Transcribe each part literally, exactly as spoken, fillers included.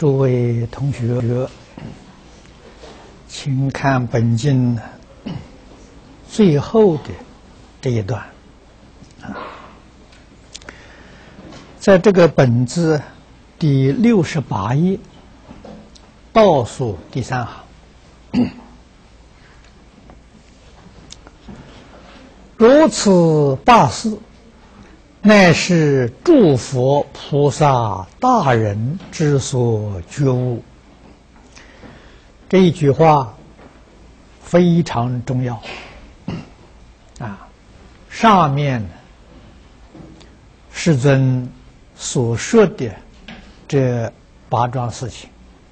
诸位同学，请看本经最后的这一段啊，在这个本子第六十八页倒数第三行，如此大事，乃是诸佛菩萨大人之所觉悟。这一句话非常重要啊！上面世尊所说的这八桩事情，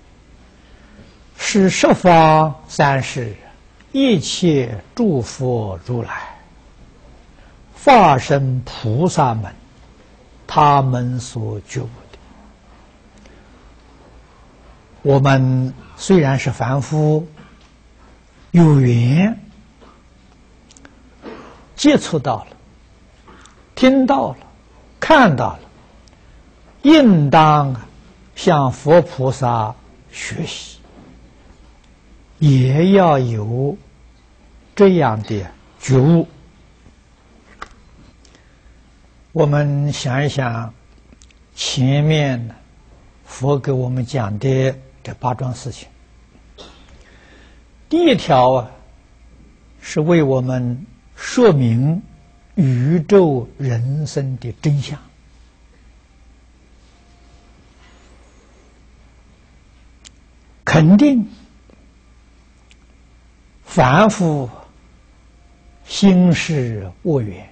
是十方三世一切诸佛如来化身菩萨们，他们所觉悟的。我们虽然是凡夫，有缘接触到了，听到了，看到了，应当向佛菩萨学习，也要有这样的觉悟。我们想一想，前面佛给我们讲的这八桩事情，第一条啊，是为我们说明宇宙人生的真相。肯定凡夫心是恶缘，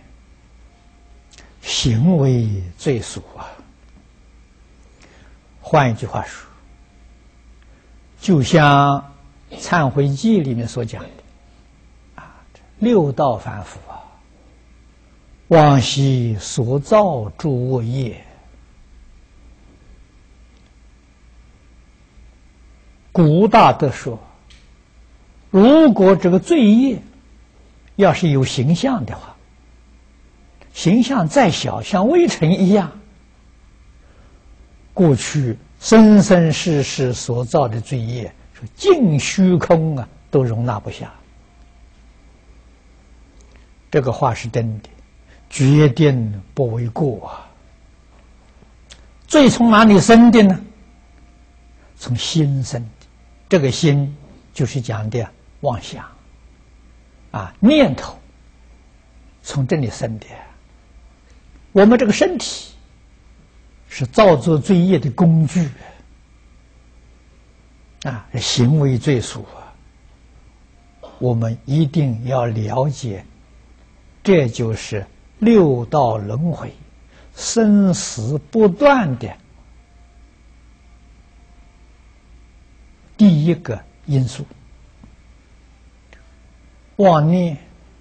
行为罪属啊。换一句话说，就像《忏悔记》里面所讲的啊，六道凡夫啊，往昔所造诸恶业，古大德说，如果这个罪业要是有形象的话，形象再小，像微尘一样，过去生生世世所造的罪业，说尽虚空啊，都容纳不下。这个话是真的，决定不为过啊。罪从哪里生的呢？从心生的。这个心就是讲的妄想啊，念头从这里生的。我们这个身体是造作罪业的工具啊，行为罪属啊，我们一定要了解，这就是六道轮回生死不断的第一个因素。妄念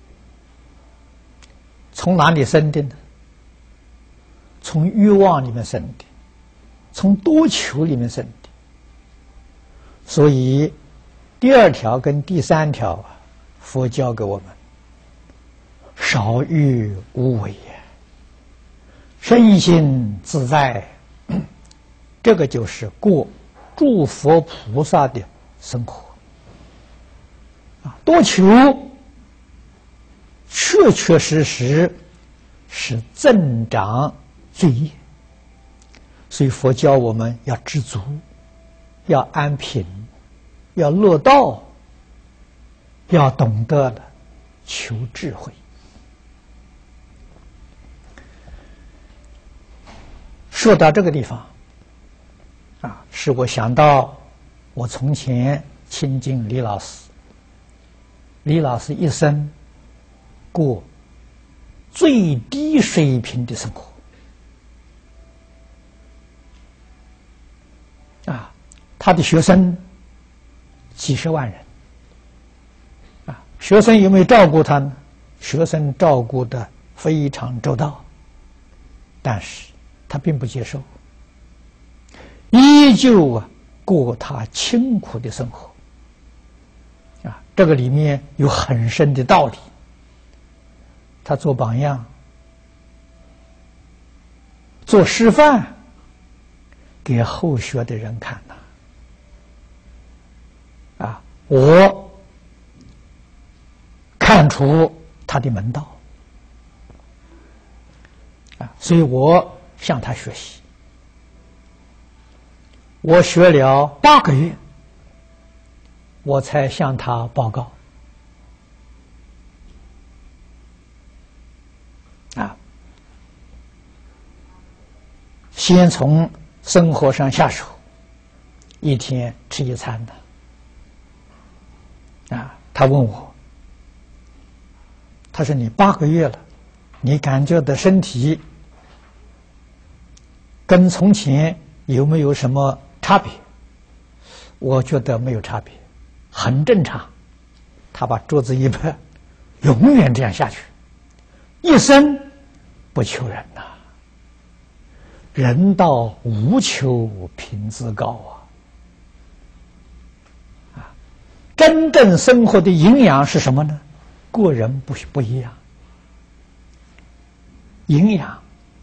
从哪里生的呢？从欲望里面生的，从多求里面生的。所以第二条跟第三条啊，佛教给我们少欲无为，身心自在，这个就是过诸佛菩萨的生活啊。多求确确实实是增长罪业，所以佛教我们要知足，要安贫，要乐道，要懂得了求智慧。说到这个地方啊，使我想到我从前亲近李老师，李老师一生过最低水平的生活啊，他的学生几十万人啊，学生有没有照顾他呢？学生照顾得非常周到，但是他并不接受，依旧啊过他清苦的生活啊，这个里面有很深的道理。他做榜样，做示范给后学的人看呐。 我看出他的门道啊，所以我向他学习。我学了八个月，我才向他报告啊。先从生活上下手，一天吃一餐的啊。他问我，他说你八个月了，你感觉的身体跟从前有没有什么差别？我觉得没有差别，很正常。他把桌子一拍，永远这样下去，一生不求人呐、啊，人道无求品自高啊！啊，真正生活的营养是什么呢？个人不不一样，营养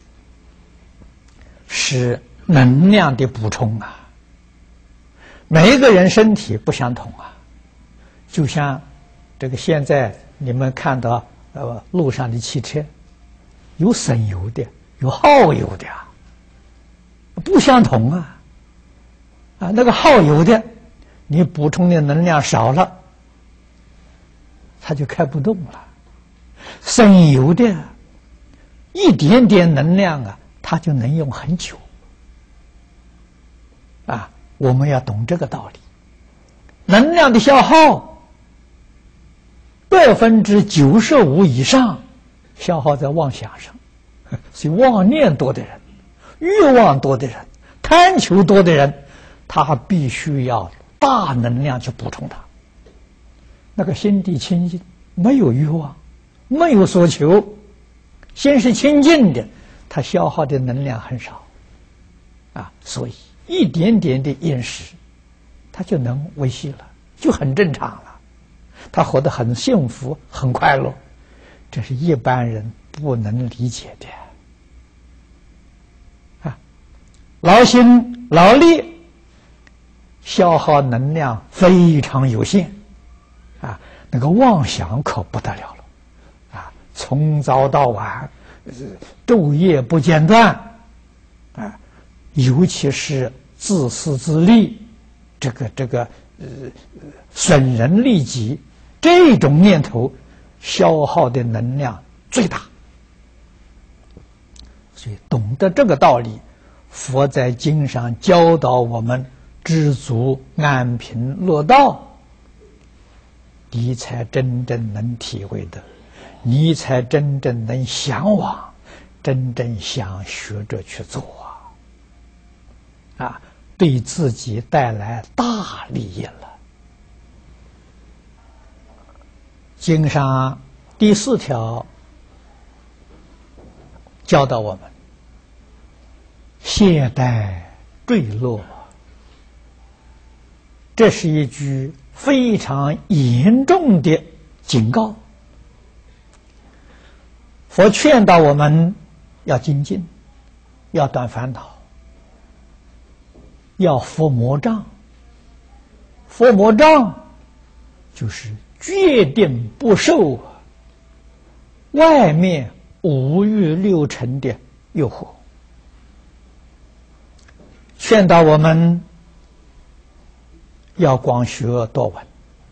是能量的补充啊。每一个人身体不相同啊，就像这个现在你们看到呃路上的汽车，有省油的，有耗油的啊，不相同啊。啊，那个耗油的，你补充的能量少了，它就开不动了。省油的，一点点能量啊，它就能用很久。啊，我们要懂这个道理。能量的消耗，百分之九十五以上消耗在妄想上，所以妄念多的人、欲望多的人、贪求多的人，他必须要大能量去补充它。那个心地清净，没有欲望，没有所求，心是清净的，它消耗的能量很少啊，所以一点点的饮食，他就能维系了，就很正常了，他活得很幸福，很快乐，这是一般人不能理解的啊。劳心劳力，消耗能量非常有限啊，那个妄想可不得了了啊，从早到晚，昼夜不间断啊。尤其是自私自利，这个这个呃损人利己这种念头，消耗的能量最大。所以懂得这个道理，佛在经上教导我们知足安贫乐道，你才真正能体会的，你才真正能向往，真正想学着去做啊。啊，对自己带来大利益了。经上第四条教导我们：懈怠坠落。这是一句非常严重的警告。佛劝导我们要精进，要断烦恼。要伏魔障，伏魔障就是决定不受外面五欲六尘的诱惑，劝导我们要广学多闻，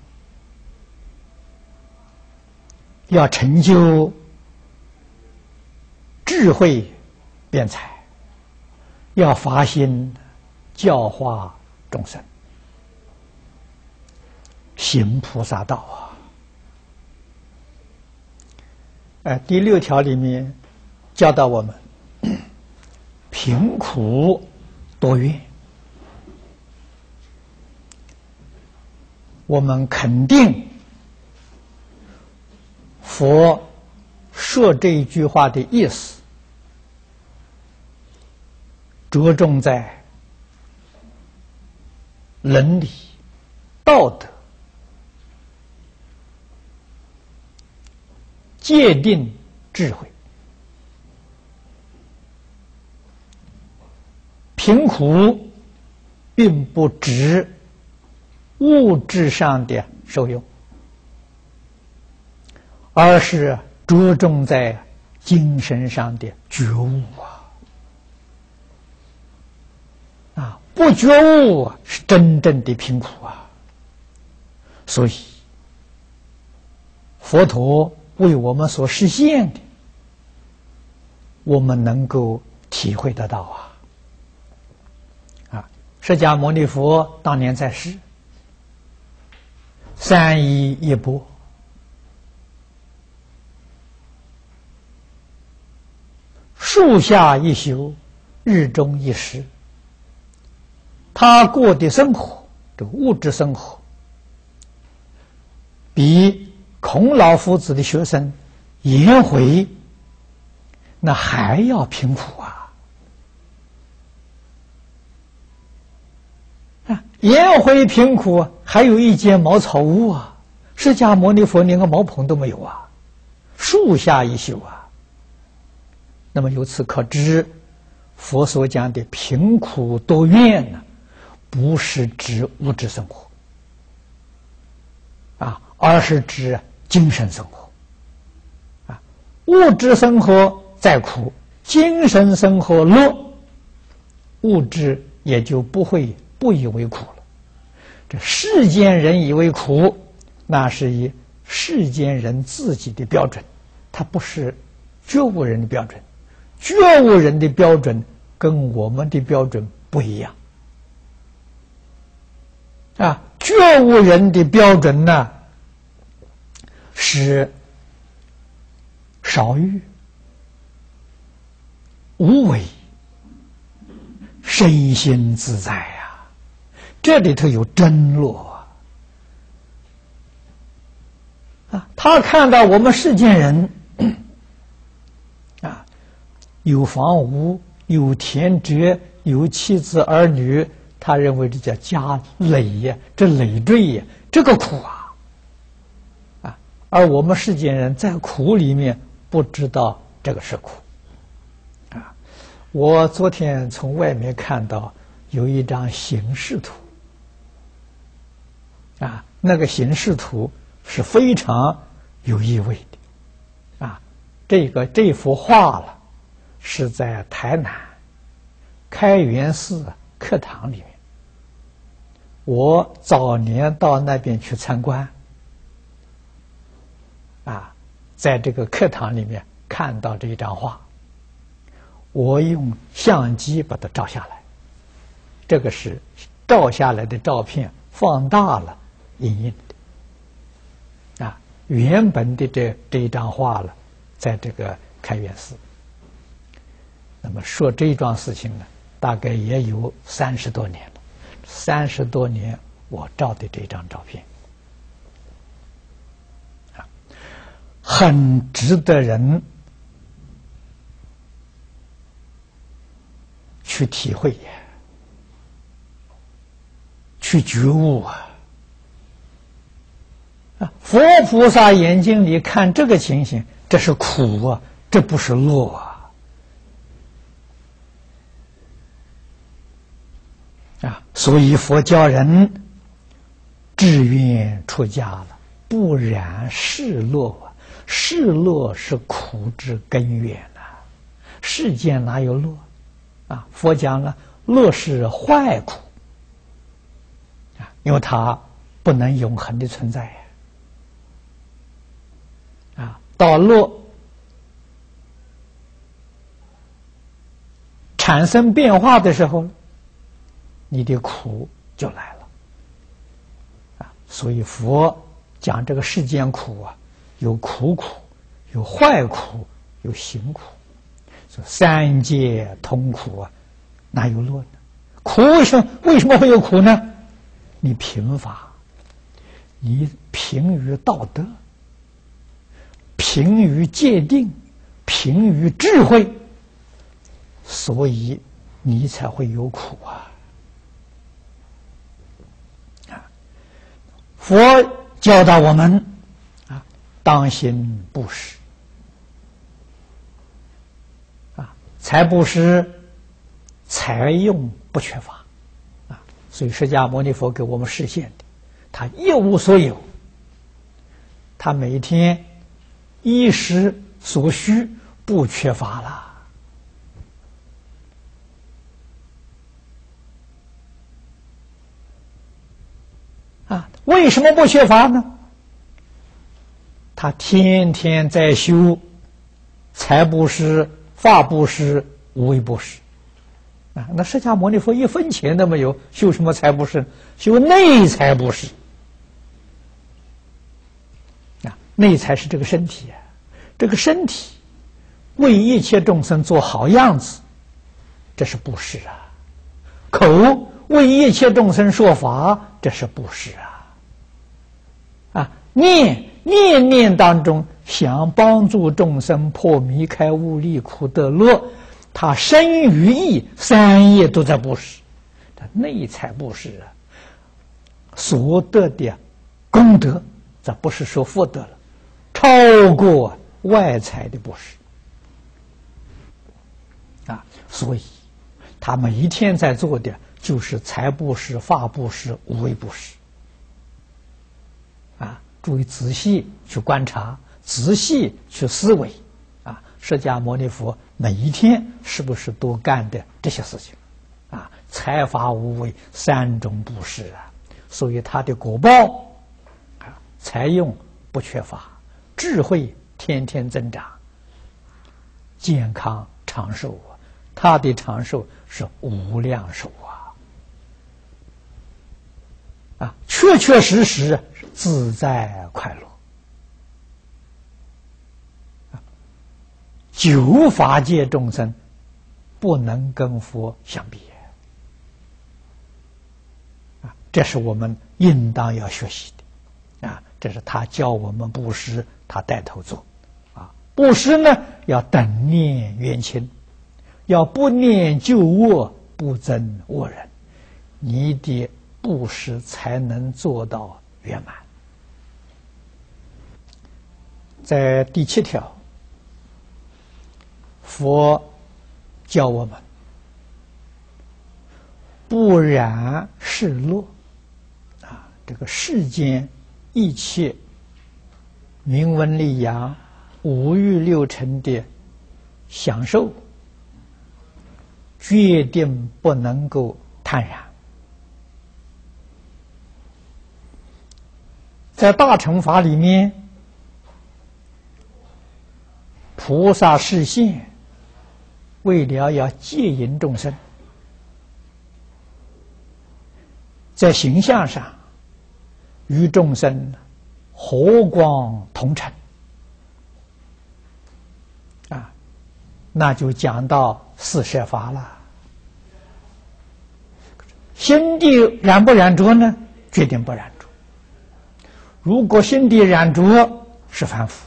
要成就智慧辩才，要发心教化众生，行菩萨道啊！呃，第六条里面教导我们贫苦多愿，我们肯定佛说这一句话的意思，着重在伦理、道德、界定、智慧。贫苦并不指物质上的受用，而是着重在精神上的觉悟啊！啊，不觉悟是真正的贫苦啊！所以，佛陀为我们所实现的，我们能够体会得到啊！啊，释迦牟尼佛当年在世，三衣一钵，树下一宿，日中一时。他过的生活，这个物质生活，比孔老夫子的学生颜回那还要贫苦啊！啊，颜回贫苦，还有一间茅草屋啊！释迦牟尼佛连个茅棚都没有啊，树下一宿啊！那么由此可知，佛所讲的贫苦多怨呢，不是指物质生活啊，而是指精神生活啊。物质生活再苦，精神生活乐，物质也就不会不以为苦了。这世间人以为苦，那是以世间人自己的标准，它不是觉悟人的标准。觉悟人的标准跟我们的标准不一样啊！觉悟人的标准呢，是少欲、无为、身心自在啊！这里头有真乐啊！啊，他看到我们世间人啊，有房屋、有田宅、有妻子儿女，他认为这叫家累呀，这累赘呀，这个苦啊！啊，而我们世间人在苦里面不知道这个是苦啊！我昨天从外面看到有一张形式图啊，那个形式图是非常有意味的啊！这个这幅画了。是在台南开元寺课堂里面，我早年到那边去参观，啊，在这个课堂里面看到这一张画，我用相机把它照下来，这个是照下来的照片放大了影印的，啊，原本的这这一张画了，在这个开元寺。那么说这一桩事情呢，大概也有三十多年了。三十多年我照的这张照片，啊，很值得人去体会，去觉悟啊！啊，佛菩萨眼睛里看这个情形，这是苦啊，这不是乐啊！啊，所以佛教人志愿出家了，不染世乐啊！世乐是苦之根源啊！世间哪有乐啊？佛讲了，乐是坏苦啊，因为它不能永恒的存在啊。到乐产生变化的时候，你的苦就来了啊！所以佛讲这个世间苦啊，有苦苦，有坏苦，有行苦，说三界痛苦啊，哪有乐呢？苦为什么为什么会有苦呢？你贫乏，你贫于道德，贫于界定，贫于智慧，所以你才会有苦啊！佛教导我们啊，当行布施啊，财布施，财用不缺乏啊，所以释迦牟尼佛给我们示现的他一无所有，他每天衣食所需不缺乏了。啊，为什么不缺乏呢？他天天在修财布施、法布施、无为布施。啊，那释迦牟尼佛一分钱都没有，修什么财布施？修内财布施。啊，内财是这个身体啊，这个身体为一切众生做好样子，这是布施啊。口为一切众生说法，这是布施啊。啊，念念念当中想帮助众生破迷开悟离苦得乐，他身语意三业都在布施，他内财布施啊，所得的功德，这不是说福德了，超过外财的布施啊，所以他每一天在做的就是财布施、法布施、无为布施啊，注意仔细去观察，仔细去思维啊，释迦牟尼佛每一天是不是都干的这些事情啊？财法无为三种布施啊，所以他的果报啊，财用不缺乏，智慧天天增长，健康长寿啊，他的长寿是无量寿啊！啊，确确实实自在快乐。九法界众生不能跟佛相比啊，这是我们应当要学习的啊。这是他教我们布施，他带头做啊。布施呢，要等念冤亲，要不念旧恶，不增恶人，你的布施才能做到圆满。在第七条。佛教我们不染世乐啊，这个世间一切名闻利养、五欲六尘的享受，决定不能够贪染。在大乘法里面，菩萨示现。为了要戒引众生，在形象上与众生和光同尘啊，那就讲到四摄法了。心地染不染浊呢？决定不染浊。如果心地染浊，是凡夫，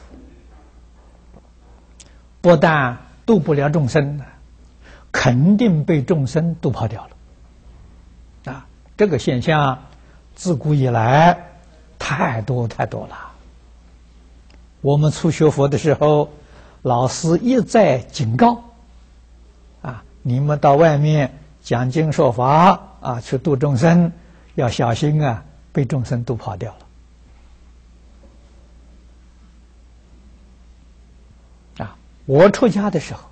不但度不了众生，肯定被众生度跑掉了。啊，这个现象自古以来太多太多了。我们初学佛的时候，老师一再警告：啊，你们到外面讲经说法啊，去度众生，要小心啊，被众生度跑掉了。我出家的时候，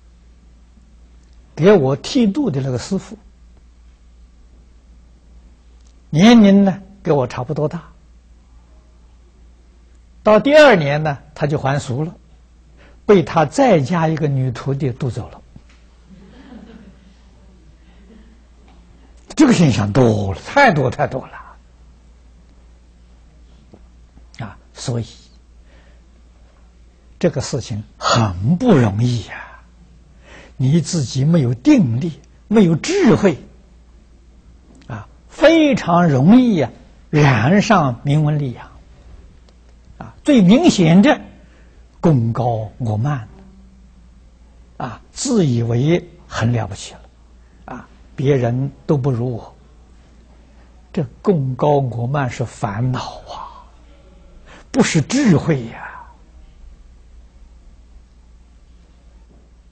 给我剃度的那个师父，年龄呢跟我差不多大。到第二年呢，他就还俗了，被他再加一个女徒弟渡走了。这个现象多了，太多太多了啊！所以。这个事情很不容易呀、啊，你自己没有定力，没有智慧，啊，非常容易呀、啊、染上名闻利养，啊，最明显的功高我慢，啊，自以为很了不起了，啊，别人都不如我，这功高我慢是烦恼啊，不是智慧呀、啊。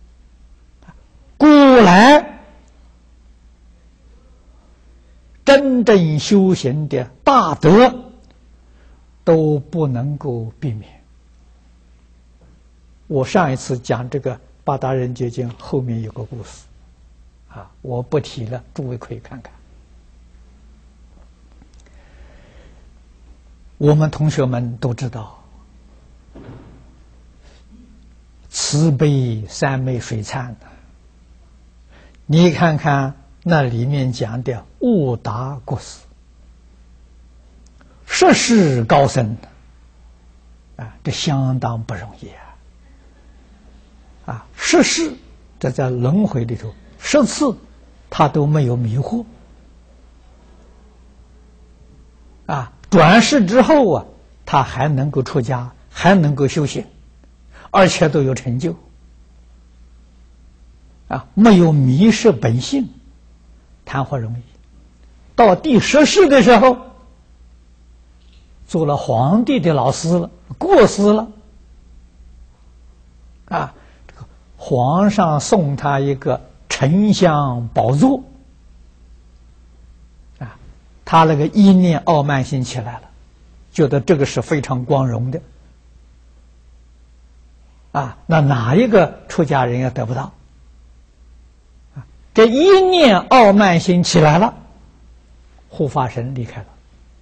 古来真真正修行的大德都不能够避免。我上一次讲这个八大人觉经后面有个故事，啊，我不提了，诸位可以看看。我们同学们都知道，慈悲三昧水忏的，你看看那里面讲的悟达国师，涉世高僧啊，这相当不容易啊！啊，十世这在轮回里头，十次他都没有迷惑啊。转世之后啊，他还能够出家，还能够修行，而且都有成就啊，没有迷失本性，谈何容易？到第十世的时候，做了皇帝的老师了，过世了啊。这个皇上送他一个沉香宝座。他那个意念傲慢心起来了，觉得这个是非常光荣的啊！那哪一个出家人也得不到啊？这一念傲慢心起来了，护法神离开了。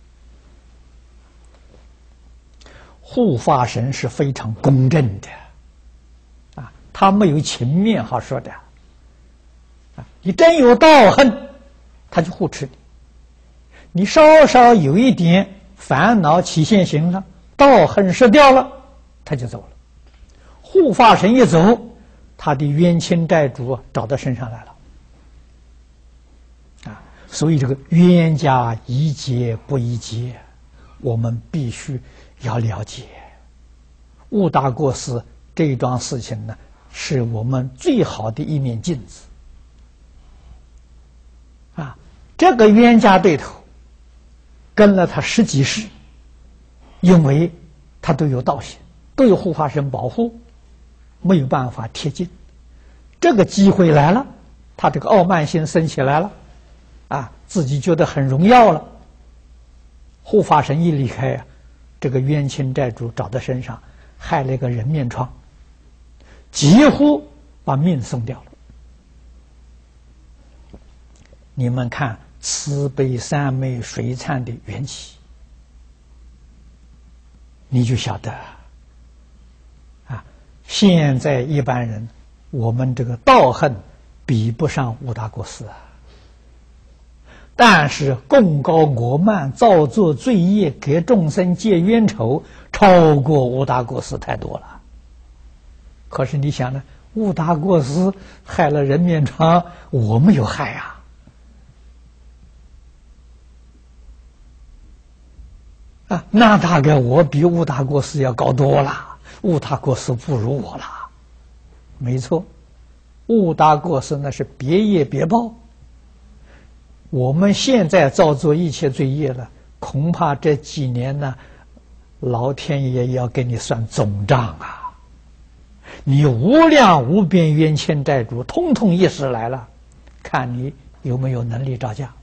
护法神是非常公正的啊，他没有情面好说的啊！你真有道恨，他就护持你。你稍稍有一点烦恼起现行了，道恨失掉了，他就走了。护法神一走，他的冤亲债主找到身上来了啊！所以这个冤家宜解不宜结，我们必须要了解。悟达过失这一桩事情呢，是我们最好的一面镜子啊！这个冤家对头跟了他十几世，因为他都有道行，都有护法神保护，没有办法贴近。这个机会来了，他这个傲慢心升起来了，啊，自己觉得很荣耀了。护法神一离开啊，这个冤亲债主找到身上，害了一个人面疮，几乎把命送掉了。你们看。慈悲三昧水忏的缘起，你就晓得啊！现在一般人，我们这个道恨比不上悟达国师啊，但是功高我慢、造作罪业、给众生结冤仇，超过悟达国师太多了。可是你想呢？悟达国师害了人面疮，我没有害啊。啊，那大概我比悟达国师要高多了，悟达国师不如我了，没错，悟达国师那是别业别报。我们现在造作一切罪业了，恐怕这几年呢，老天爷要给你算总账啊！你无量无边冤欠债主，通通一时来了，看你有没有能力招架。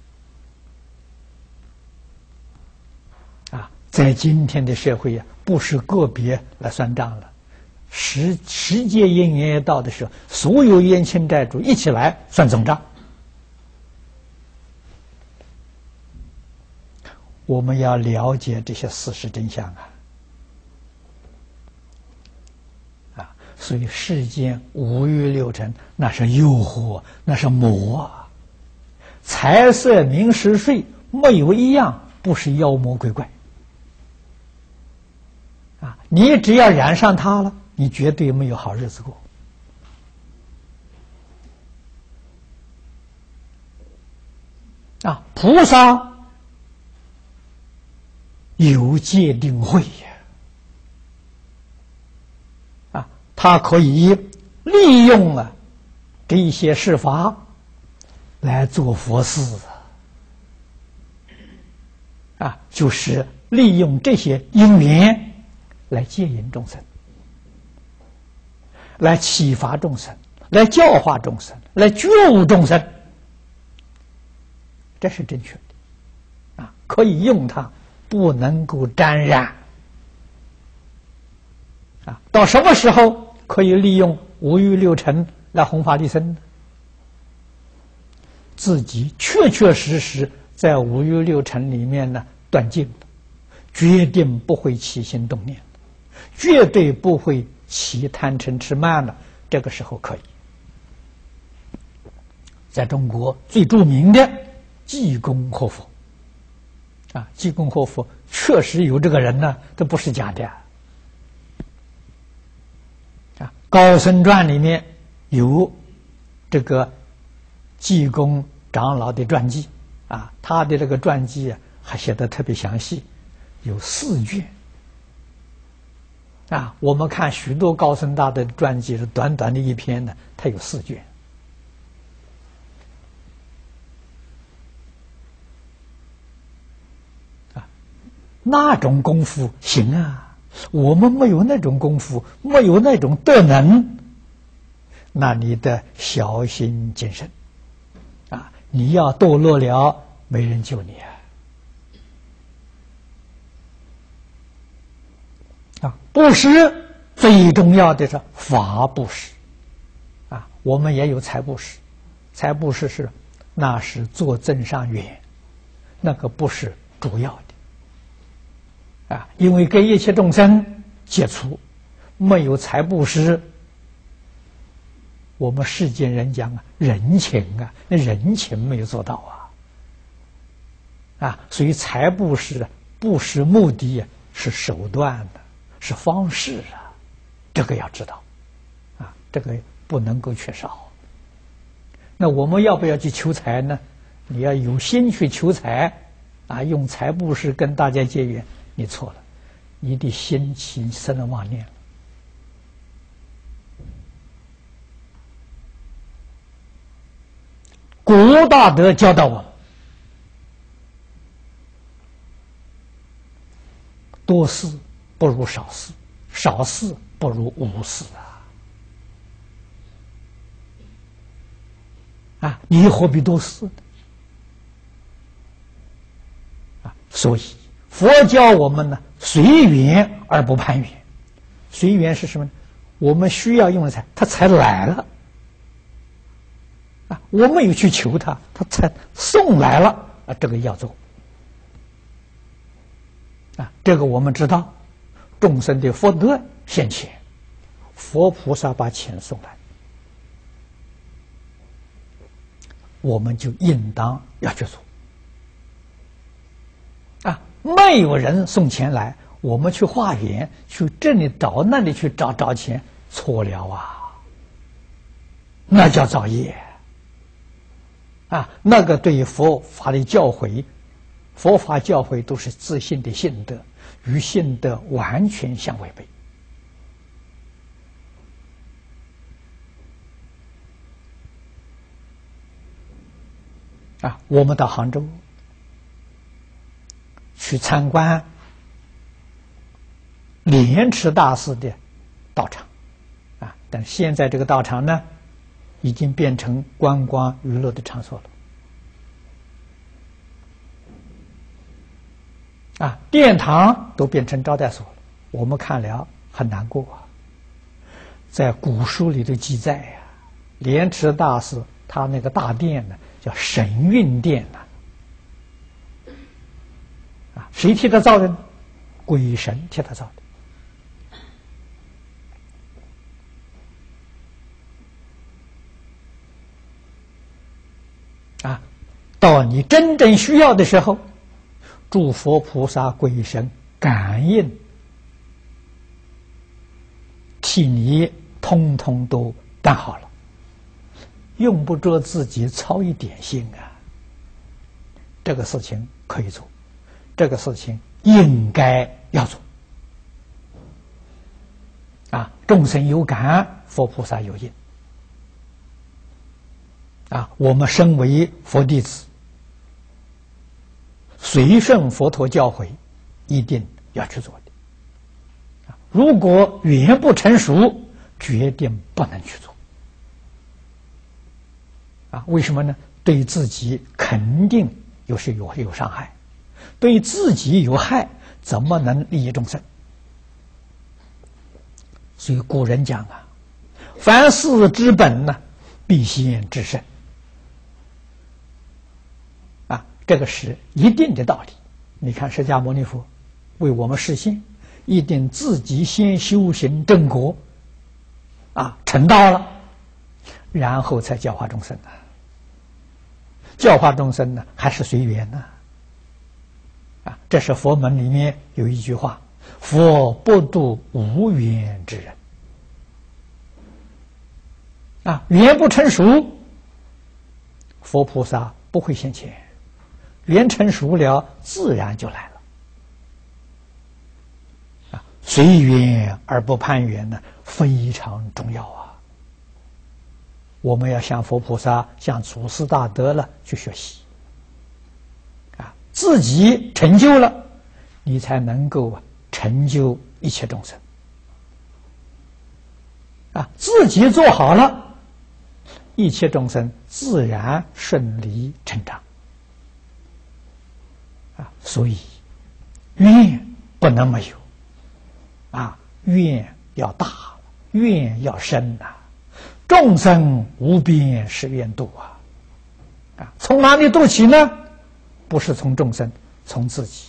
在今天的社会啊，不是个别来算账了，时时节因缘一到的时候，所有冤亲债主一起来算总账。我们要了解这些事实真相啊！啊，所以世间五欲六尘，那是诱惑，那是魔啊！财色名食睡，没有一样不是妖魔鬼怪。啊，你只要染上它了，你绝对没有好日子过。啊，菩萨有戒定慧呀，啊，他可以利用啊这一些事法来做佛事啊，就是利用这些因缘来接引众生，来启发众生，来教化众生，来觉悟众生，这是正确的。 可以用它，不能够沾染。啊，到什么时候可以利用五欲六尘来弘法利生呢？自己确确实实在五欲六尘里面呢断尽了，决定不会起心动念，绝对不会起贪嗔痴慢了。这个时候可以。在中国最著名的济公活佛，啊，济公活佛确实有这个人呢，这不是假的。啊，高僧传里面有这个济公长老的传记，啊，他的这个传记啊还写得特别详细，有四卷。啊，我们看许多高僧大德的传记是短短的一篇呢，他有四卷。啊，那种功夫行啊，我们没有那种功夫，没有那种德能，那你的小心谨慎。啊，你要堕落了，没人救你啊！啊，布施最重要的是法布施。啊，我们也有财布施，财布施是那是做增上缘，那个不是主要的。啊，因为跟一切众生接触，没有财布施。我们世间人讲啊，人情啊，那人情没有做到啊，啊，所以财布施布施目的是手段的，是方式啊，这个要知道，啊，这个不能够缺少。那我们要不要去求财呢？你要有心去求财，啊，用财布施跟大家结缘，你错了，你的心起生了妄念了。古大德教导我们，多事不如少事，少事不如无事啊！啊，你何必多事呢？啊，所以佛教我们呢，随缘而不攀缘。随缘是什么呢？我们需要用的财，他才来了。啊，我没有去求他，他才送来了啊！这个要做啊，这个我们知道，众生的福德现前，佛菩萨把钱送来，我们就应当要去做啊！没有人送钱来，我们去化缘，去这里找那里去找找钱，错了啊！那叫造业。啊，那个对佛法的教诲，佛法教诲都是自信的信德，与信德完全相违背。啊，我们到杭州去参观莲池大师的道场，啊，但现在这个道场呢，已经变成观光娱乐的场所了。啊，殿堂都变成招待所了，我们看了很难过啊。在古书里的记载呀、啊，莲池大师他那个大殿呢，叫神韵殿呐、啊。啊，谁替他造的呢？鬼神替他造的。啊，到你真正需要的时候，诸佛菩萨鬼神感应，替你通通都办好了，用不着自己操一点心啊。这个事情可以做，这个事情应该要做。啊，众生有感，佛菩萨有应。啊，我们身为佛弟子，随顺佛陀教诲，一定要去做的。啊，如果缘不成熟，决定不能去做。啊，为什么呢？对自己肯定又是有有伤害， 对自己有害，怎么能利益众生？所以古人讲啊，凡事之本呢，必先知身。啊，这个是一定的道理。你看释迦牟尼佛为我们示现，一定自己先修行正果，啊，成道了，然后才教化众生的。教化众生呢，还是随缘呢？啊，这是佛门里面有一句话：佛不度无缘之人。啊，缘不成熟，佛菩萨不会现前；缘成熟了，自然就来了。啊，随缘而不攀缘呢，非常重要啊！我们要向佛菩萨、向祖师大德了去学习。啊，自己成就了，你才能够啊成就一切众生。啊，自己做好了，一切众生自然顺利成长。啊，所以愿不能没有，啊，愿要大，愿要深呐、啊。众生无边誓愿度啊！啊，从哪里度起呢？不是从众生，从自己，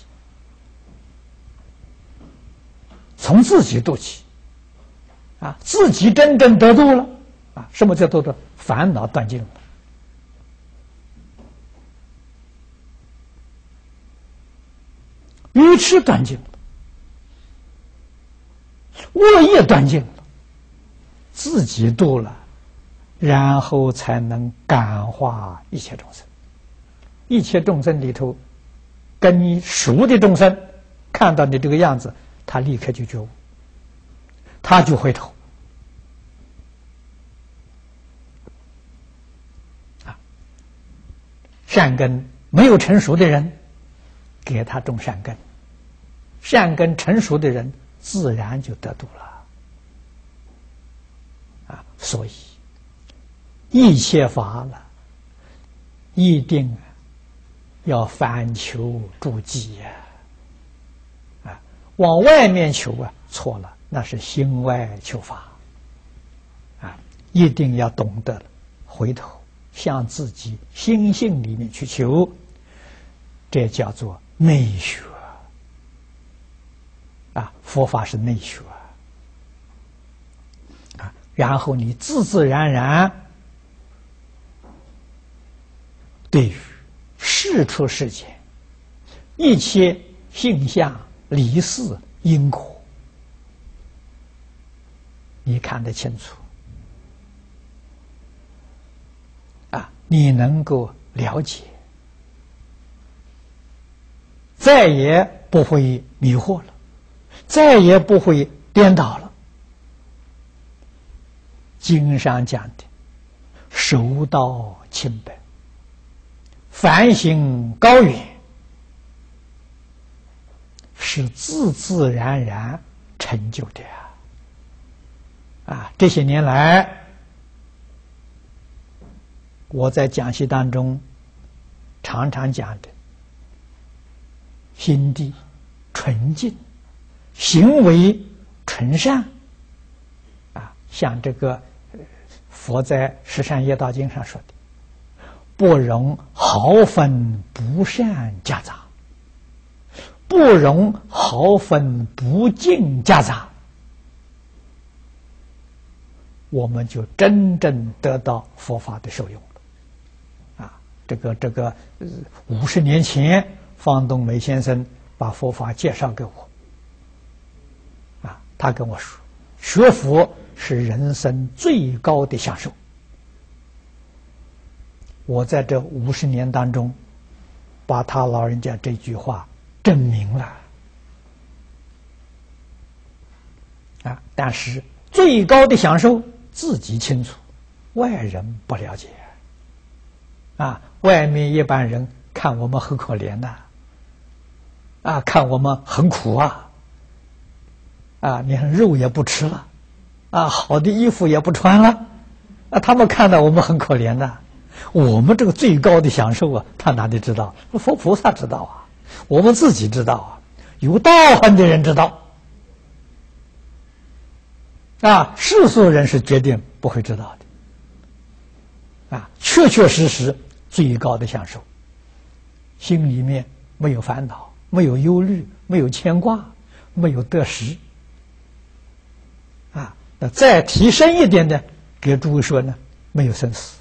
从自己度起。啊，自己真正得度了。啊，什么叫得度？烦恼断尽了。愚痴断尽了，恶业断尽了，自己度了，然后才能感化一切众生。一切众生里头，跟你熟的众生看到你这个样子，他立刻就觉悟，他就回头。啊，善根没有成熟的人，给他种善根。善根成熟的人，自然就得度了。啊，所以一切法了，一定要反求诸己呀！啊，往外面求啊，错了，那是心外求法。啊，一定要懂得回头向自己心性里面去求，这叫做内学。啊，佛法是内学啊，然后你自自然然对于世出世间一切性相离事因果，你看得清楚啊，你能够了解，再也不会迷惑了。再也不会颠倒了。经上讲的守道清白，反省高远，是自自然然成就的啊！啊，这些年来，我在讲习当中常常讲的心地纯净，行为纯善，啊，像这个佛在《十善业道经》上说的，不容毫分不善夹杂，不容毫分不净夹杂，我们就真正得到佛法的受用了。啊，这个这个五十年前，方东梅先生把佛法介绍给我。他跟我说，学佛是人生最高的享受。我在这五十年当中，把他老人家这句话证明了。啊，但是最高的享受自己清楚，外人不了解。啊，外面一般人看我们很可怜呐，啊，看我们很苦啊。啊，你看肉也不吃了，啊，好的衣服也不穿了，啊，他们看到我们很可怜的，我们这个最高的享受啊，他哪里知道？佛菩萨知道啊。 我们自己知道啊，有道行的人知道，啊，世俗人是决定不会知道的，啊，确确实实最高的享受，心里面没有烦恼，没有忧虑，没有牵挂，没有得失，啊，那再提深一点的，给诸位说呢，没有生死，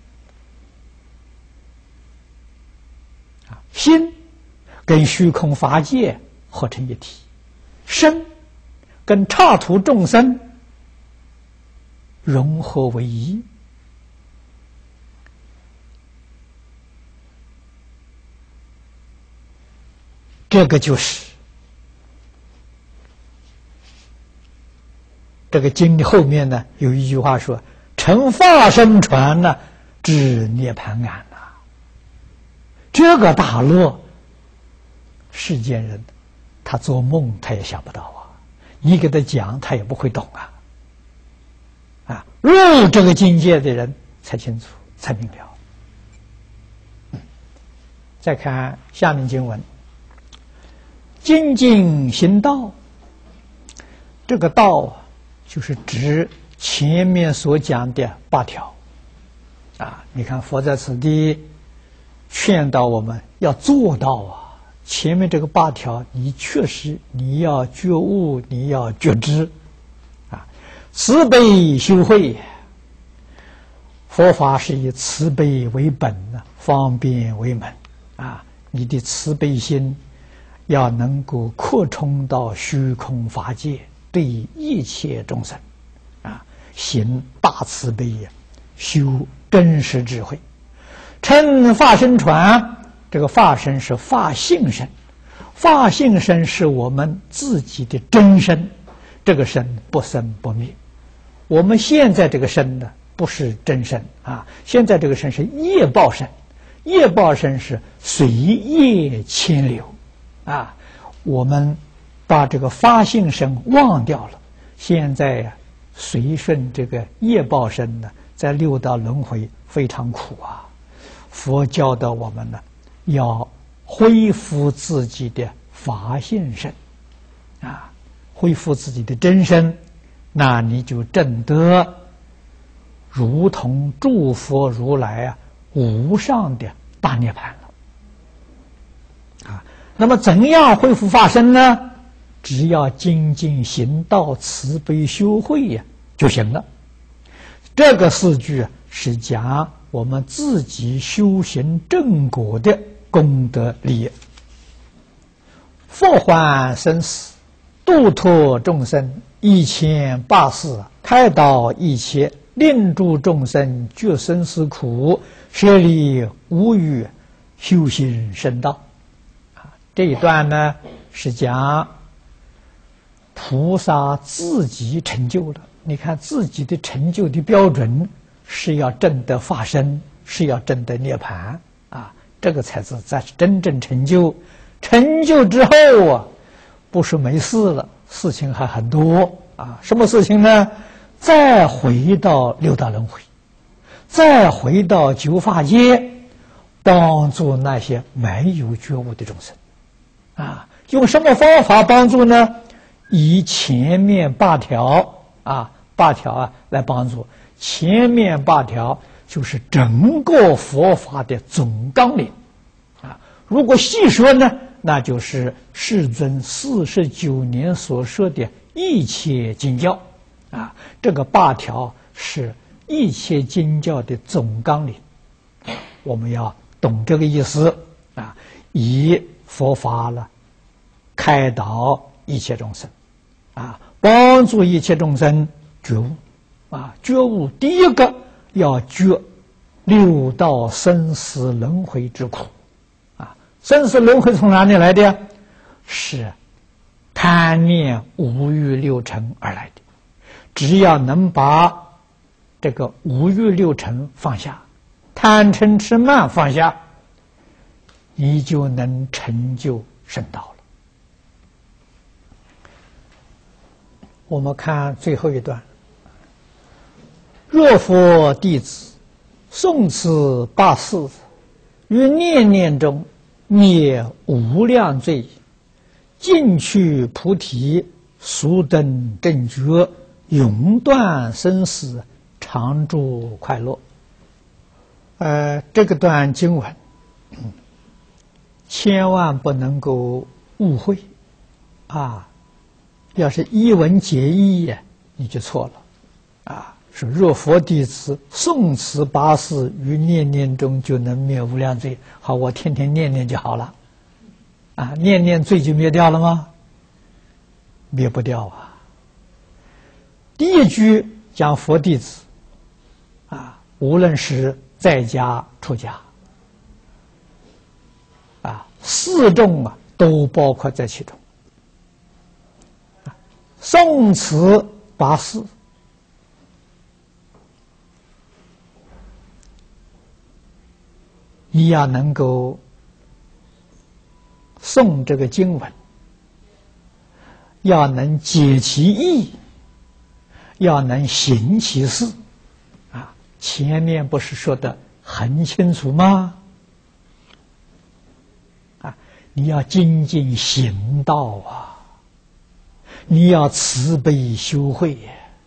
啊，心跟虚空法界合成一体，身跟刹土众生融合为一，这个就是这个经后面呢有一句话说：“乘法身船呢，至涅盘岸呐。”这个大乐，世间人他做梦他也想不到啊！你给他讲，他也不会懂啊！啊，入这个境界的人才清楚，才明了。嗯、再看下面经文。精进行道，这个道就是指前面所讲的八条啊。你看佛在此地劝导我们要做到啊，前面这个八条，你确实你要觉悟，你要觉知啊。慈悲修慧，佛法是以慈悲为本呢，方便为门啊。你的慈悲心要能够扩充到虚空法界，对一切众生，啊，行大慈悲呀，修真实智慧，乘法身船。这个法身是法性身，法性身是我们自己的真身，这个身不生不灭。我们现在这个身呢，不是真身啊，现在这个身是业报身，业报身是随业牵流。啊，我们把这个法性身忘掉了，现在呀、啊，随顺这个业报身呢，在六道轮回非常苦啊。佛教导我们呢，要恢复自己的法性身，啊，恢复自己的真身，那你就证得如同诸佛如来啊无上的大涅槃了，啊。那么怎样恢复法身呢？只要精进行道、慈悲修慧呀、啊、就行了。这个四句是讲我们自己修行正果的功德利益。佛还生死，度脱众生，一千八世，开导一切，令诸众生觉生死苦，舍离无欲，修行圣道。这一段呢是讲菩萨自己成就了。你看自己的成就的标准是要证得法身，是要证得涅槃啊，这个才是才是真正成就。成就之后啊，不是没事了，事情还很多啊。什么事情呢？再回到六道轮回，再回到九法界，帮助那些没有觉悟的众生。啊，用什么方法帮助呢？以前面八条啊，八条啊来帮助。前面八条就是整个佛法的总纲领啊。如果细说呢，那就是世尊四十九年所说的一切经教啊。这个八条是一切经教的总纲领，我们要懂这个意思啊。以佛法了，开导一切众生，啊，帮助一切众生觉悟，啊，觉悟第一个要觉六道生死轮回之苦，啊，生死轮回从哪里来的呀？是贪念五欲六尘而来的。只要能把这个五欲六尘放下，贪嗔痴慢放下，你就能成就圣道了。我们看最后一段：若佛弟子诵此八事，于念念中灭无量罪，尽去菩提，速登正觉，永断生死，常住快乐。呃，这个段经文，嗯，千万不能够误会啊！要是一文解义，你就错了啊！说若佛弟子诵此八事于念念中，就能灭无量罪。好，我天天念念就好了，啊，念念罪就灭掉了吗？灭不掉啊！第一句讲佛弟子，啊，无论是在家出家，啊，四众啊都包括在其中。诵此八事，你要能够诵这个经文，要能解其意，要能行其事，啊，前面不是说的很清楚吗？啊，你要精进行道啊！你要慈悲修慧，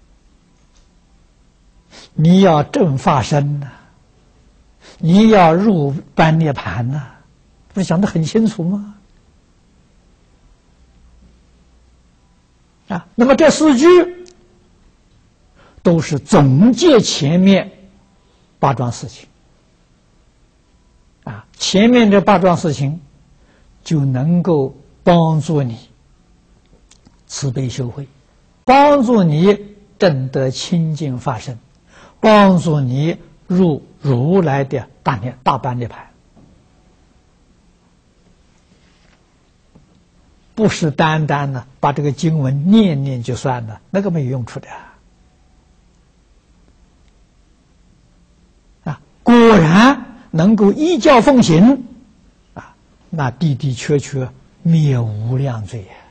你要正法身呐，你要入般涅盘呐，不是讲得很清楚吗？啊，那么这四句都是总结前面八桩事情，啊，前面这八桩事情就能够帮助你慈悲修慧，帮助你证得清净法身，帮助你入如来的大涅大般涅盘，不是单单的把这个经文念念就算了，那个没有用处的啊！果然能够依教奉行啊，那的的确确灭无量罪呀！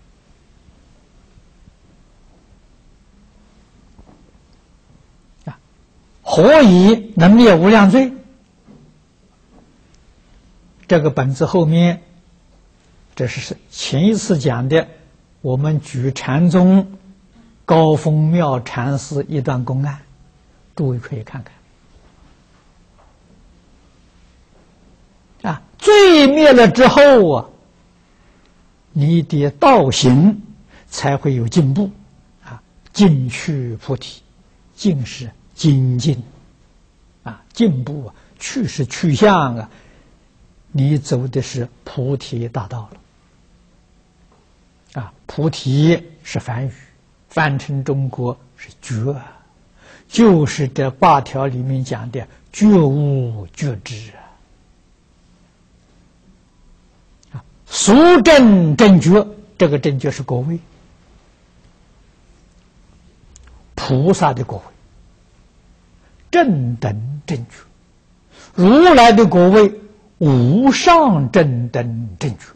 何以能灭无量罪？这个本子后面，这是前一次讲的，我们举禅宗高峰妙禅师一段公案，诸位可以看看。啊，罪灭了之后啊，你的道行才会有进步啊，进去菩提，进是精进啊，进步啊，去是去向啊，你走的是菩提大道了啊！菩提是梵语，翻成中国是觉，就是这八条里面讲的觉悟觉知啊。俗正正觉，这个正觉是果位，菩萨的果位。正等正觉，如来的果位无上正等正觉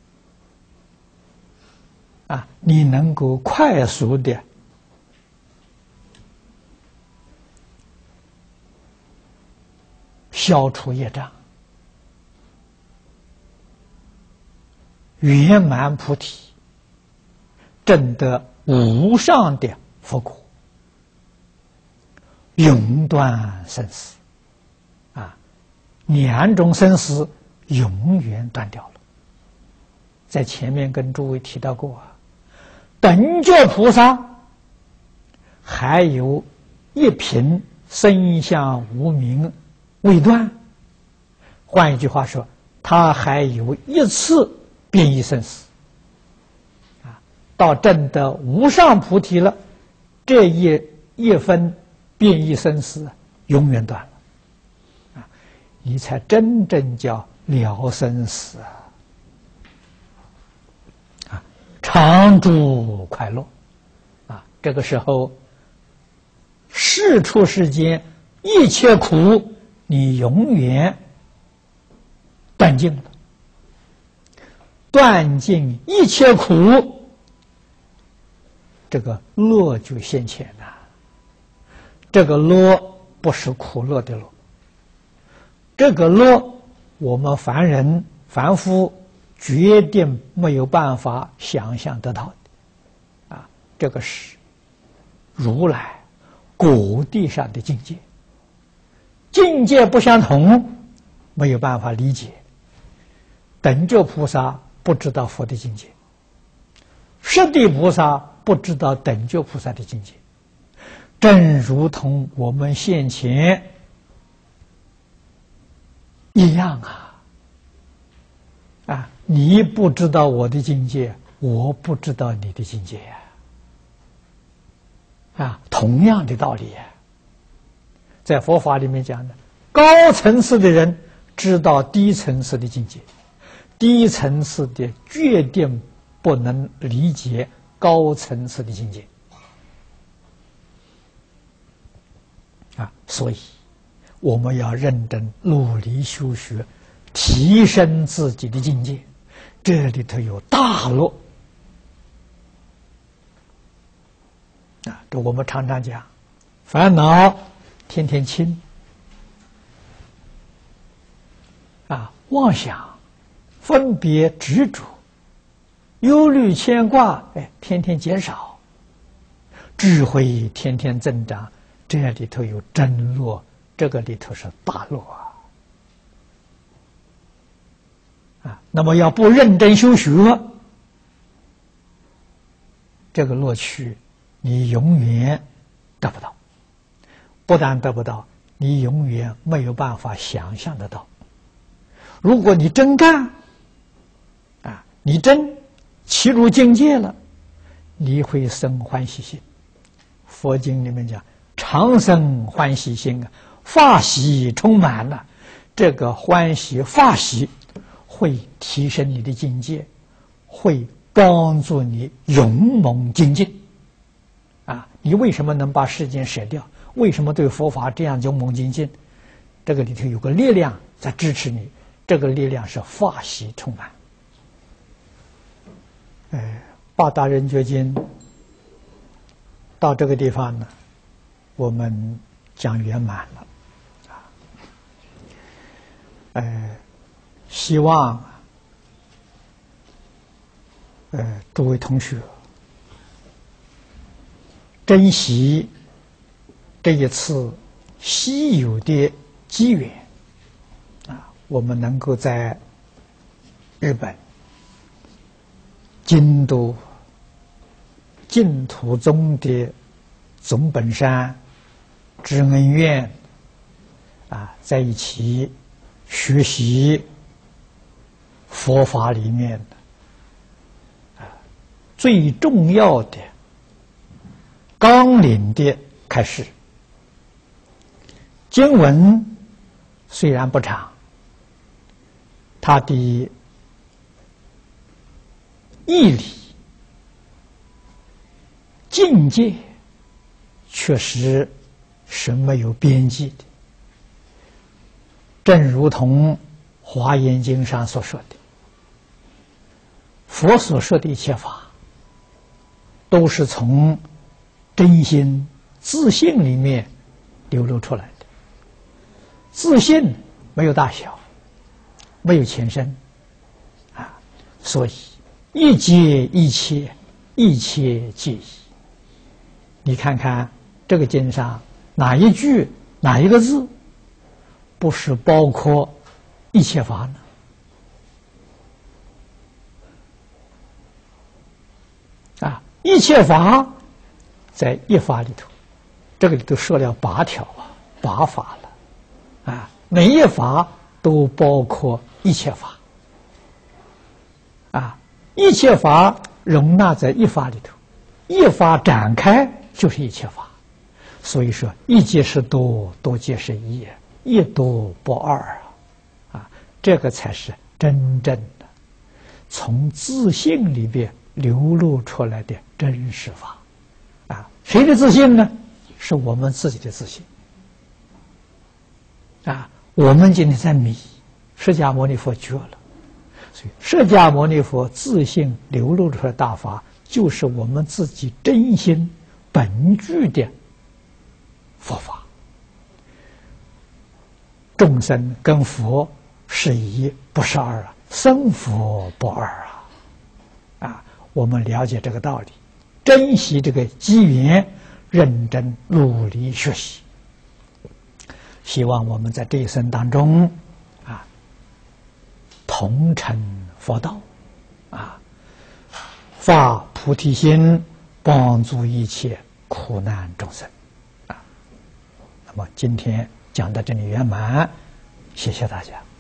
啊！你能够快速的消除业障，圆满菩提，证得无上的佛果，永断生死啊！两种生死永远断掉了。在前面跟诸位提到过啊，等觉菩萨还有一品生相无明未断，换一句话说，他还有一次变异生死啊！到证得无上菩提了，这一一分变异生死永远断了啊！你才真正叫了生死啊！啊，常住快乐啊！这个时候，世出世间一切苦，你永远断尽了，断尽一切苦，这个乐就现前了。这个乐不是苦乐的乐，这个乐我们凡人凡夫决定没有办法想象得到的，啊，这个是如来果地上的境界，境界不相同，没有办法理解。等觉菩萨不知道佛的境界，十地菩萨不知道等觉菩萨的境界，正如同我们现前一样啊！啊，你不知道我的境界，我不知道你的境界呀！啊，同样的道理呀，在佛法里面讲的，高层次的人知道低层次的境界，低层次的决定不能理解高层次的境界。啊，所以我们要认真努力修学，提升自己的境界，这里头有大乐。啊，这我们常常讲，烦恼天天轻，啊，妄想、分别、执着、忧虑、牵挂，哎，天天减少，智慧天天增长，这里头有真乐，这个里头是大乐啊！啊，那么要不认真修学，这个乐趣你永远得不到，不但得不到，你永远没有办法想象得到。如果你真干，啊，你真起入境界了，你会生欢喜心。佛经里面讲，常生欢喜心啊，法喜充满了，这个欢喜法喜会提升你的境界，会帮助你勇猛精进。啊，你为什么能把世间舍掉？为什么对佛法这样勇猛精进？这个里头有个力量在支持你，这个力量是法喜充满。哎，八大人觉经到这个地方呢，我们讲圆满了啊。呃，希望呃诸位同学珍惜这一次稀有的机缘啊，我们能够在日本京都净土宗的总本山知恩院啊，在一起学习佛法里面的啊最重要的纲领的开示。经文虽然不长，它的义理境界确实是没有边际的，正如同《华严经》上所说的，佛所说的一切法都是从真心自信里面流露出来的。自信没有大小，没有前身啊，所以一切一切，一切皆一。你看看这个经上哪一句哪一个字不是包括一切法呢？啊，一切法在一法里头，这个里头说了八条啊，八法了啊，每一法都包括一切法啊，一切法容纳在一法里头，一法展开就是一切法。所以说一即是多，多即是一，一多不二啊！啊，这个才是真正的从自信里边流露出来的真实法啊！谁的自信呢？是我们自己的自信啊！我们今天在迷，释迦牟尼佛觉了，所以释迦牟尼佛自信流露出来的大法，就是我们自己真心本具的佛法。众生跟佛是一不是二啊， 生佛不二啊！啊，我们了解这个道理，珍惜这个机缘，认真努力学习。希望我们在这一生当中，啊，同成佛道，啊，发菩提心，帮助一切苦难众生，啊。那么今天讲到这里圆满，谢谢大家。